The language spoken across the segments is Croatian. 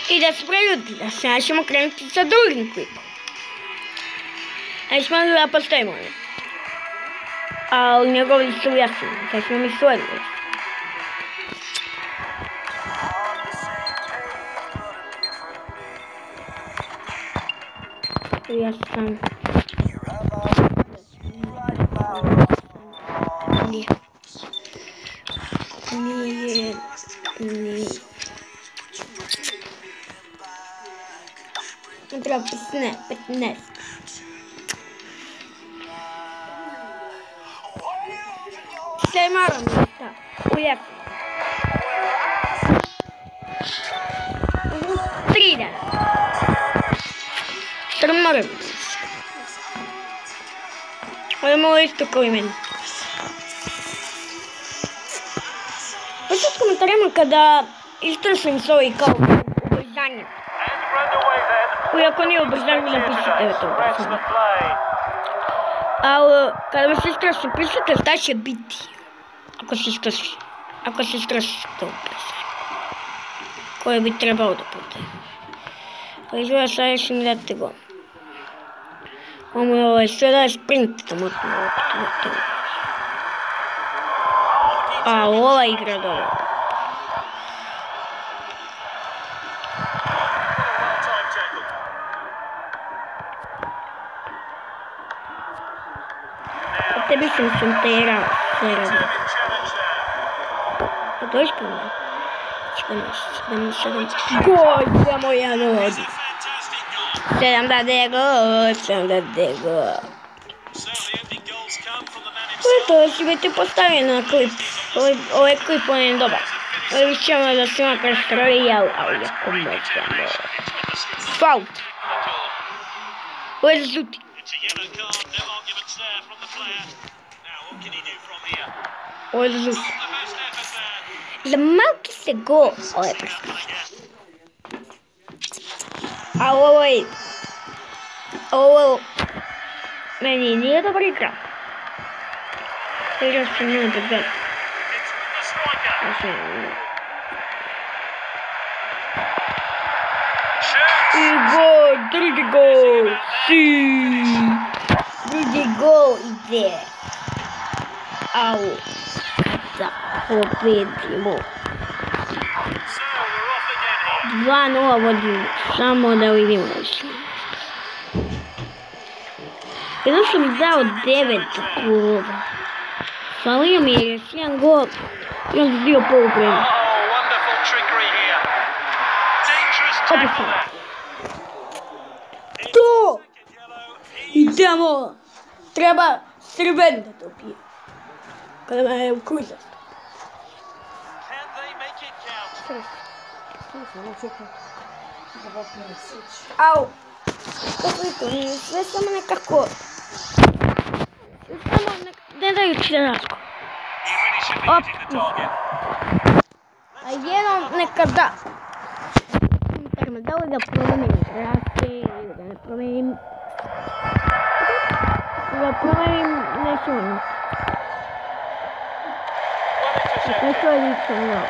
I da se preljutite, sad ćemo krenuti sa drugim klipom. Ajde smo da postavimo ne. Ali njegovi su jasni, sad smo mi stvorili. Ja sam... Nije... Treba 15. Sve moram da uljepim. 3 dana. Što moram. Ovo je malo isto kao i meni. Pišite u komentarima kada istrošim s ovih kao ubrzanje. Iako nije ubrzanje, napišite to ubrzanje. Ali kada se istroši, pišite šta će biti. Ako se istroši to ubrzanje. Koje bi trebao da bude. Ali izgleda sad još mi date go. Ovo je sve da je sprint tamo. A ova igra dobro. A tebi sam terao sve radi. A to je spremno. 7. Gol, samo jedan od. 7 dade gol. To će biti postavljeno na klip. Ovaj klip on je dobar. Ovo ćemo da se makar strali, ali jako možemo. Faul. Ovo je za žuti. Ovo je za žuti. Za malki se gol. Ovo je prsto. A ovo meni nije dobar igra. Igrao sam njena bez veze. I gol, drugi gol. Drugi gol ide. Au. Kada pobedimo. 2-0 vodimo. Samo da vidimo što. Jednom sam mi dao 9 golova. Falio mi je još jedan gol. I onda bio poluvreme. Opet sam. To! Idemo! Treba Crven da to pije. Kada me je ukuzat. Au! Sve samo nekako... Ne daju čiračko. Op! A jednom nekad da. Da li da promenim trake ili da ne promenim... Da promenim neću ono. Neću odlično, no.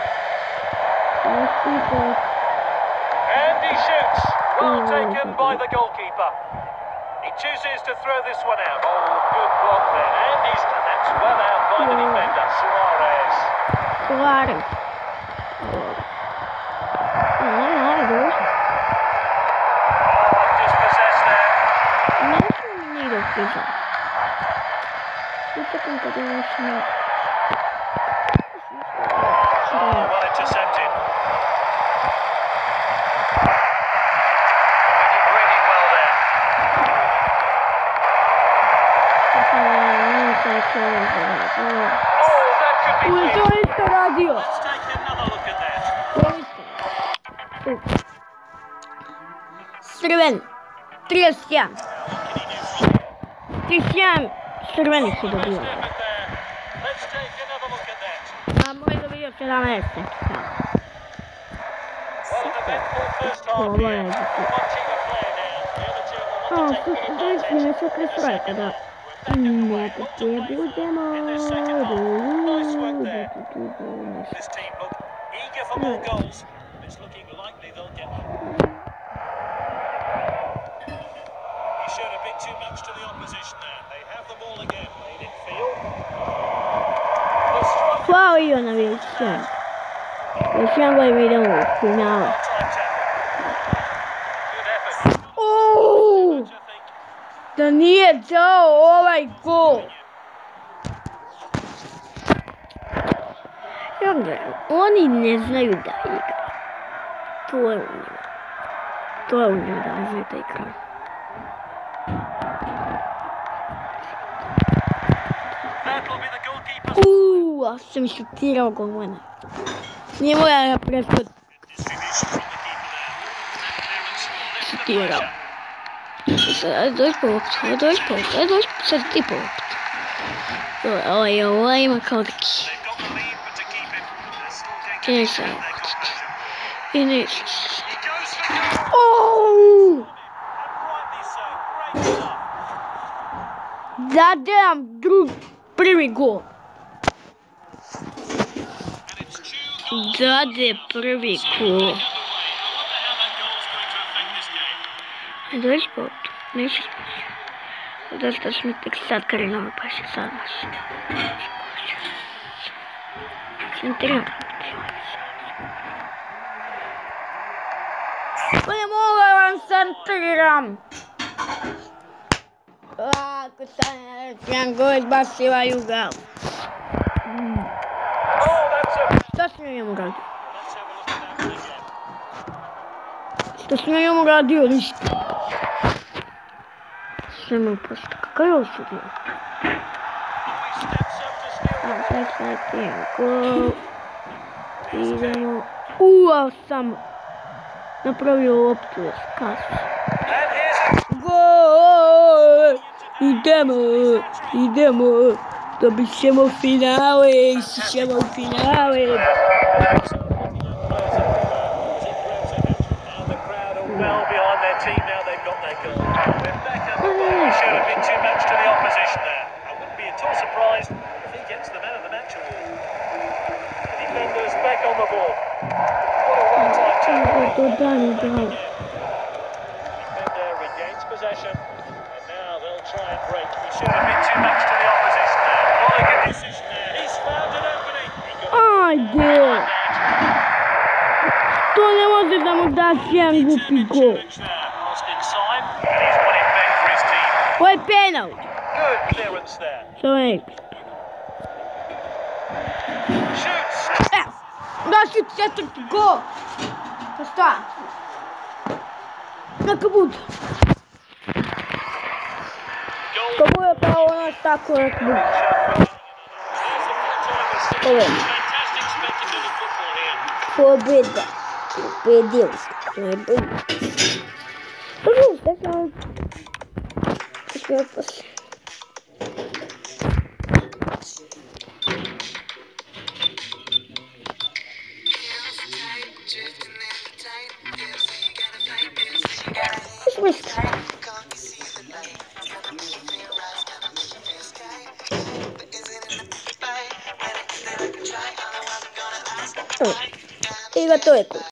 And he shoots. Well taken by the goalkeeper. He chooses to throw this one out. Oh, good block then. And that's well out by the defender, Suarez. Suarez. Dispossessed there. Oh, well intercepted. Što radio? Crven 31 crveni su dobili. A moj dobio 17. Ovo je nešto krestrojka da nekako je budemo. This team look eager for more goals. It's looking likely they'll get bio na Vješćan. Vješćan koji mi idemo u finalu. Da nije dao ovaj gol. Oni ne znaju da igra. To je u njima. To je u njima da ne znaju da igra. A sam šutirao golmana. Nije moja da preskod. Šutirao. Sada dođi po loptu, sad ti po loptu. Ovo ima kao taki. I neće uhvatiti. I neće. Zadam prvi gol. Dade prvi gol. Dođi po loptu, neće spasi. Dosta smo tek sad Karinova pa će sad nas. Centriram. Ne mogu vam centriram. Ako sam go izbacila Juga. Što sam njemu radio? Što sam njemu radio? Ništa. Sve me upošta. Kakav je ovo sudio? Sad imam gol. Idemo. Sam napravio loptu da skasu. Gol! Idemo. Dobit ćemo finale, u finale. Well behind their team now, they've got their goal. He showed a bit too much to the opposition there. I wouldn't be at all surprised if he gets the man of the match award. The defenders back on the ball. What a well-timed tackle. Defender regains possession, and now they'll try and break. He showed a bit too much to the opposition there. Not a good decision there. He's found an opening. Ajde! To ne može da mu daš jedan glupi gol. Ovo je penal. To je da šut četvrti gol. Pa šta? Neka bude. To bude kao ono tako neka bude. Pobjeda. Pobedio sam. Najbolji. Sve posle. I gotovo je.